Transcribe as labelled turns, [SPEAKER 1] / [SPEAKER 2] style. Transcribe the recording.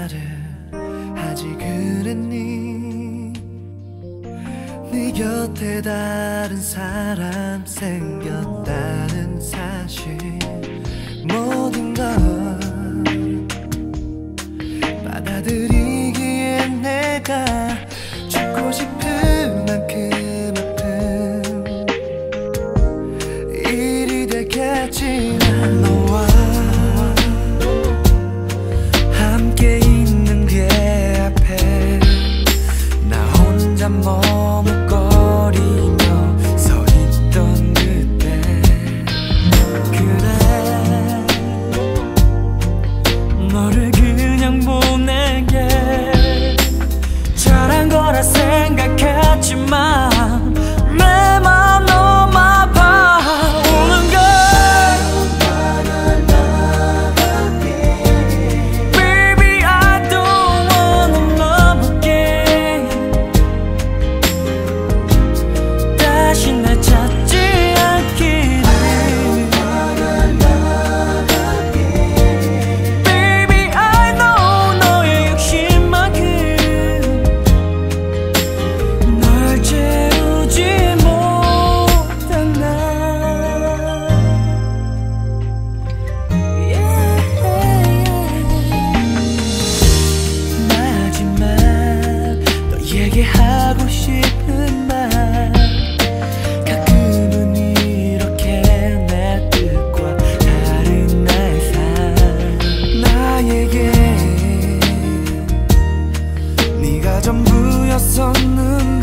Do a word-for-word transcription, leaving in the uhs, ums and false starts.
[SPEAKER 1] 말을 하지 그랬니? 네 곁에 다른 사람 생겼다는 사실, 모든 걸 받아들이기에 내가 죽고 싶은 만큼 아픈 일이 되겠지만, 너와 함께 있는 게 앞에 나 혼자 머뭇거리며 서 있던 그때, 그래 너를 그냥 보내게 잘한 거라 생각했지만 내 맘 너무 아파. 오는 걸 Baby I don't wanna love again. 다시 날 찾지 않기를. Baby I know 너의 욕심만큼 널 채우지 못한 나. 마지막 너에게 하고 싶은 말, 가끔은 이렇게 내 뜻과 다른 나의 삶, 나에게 네가 전부였었는데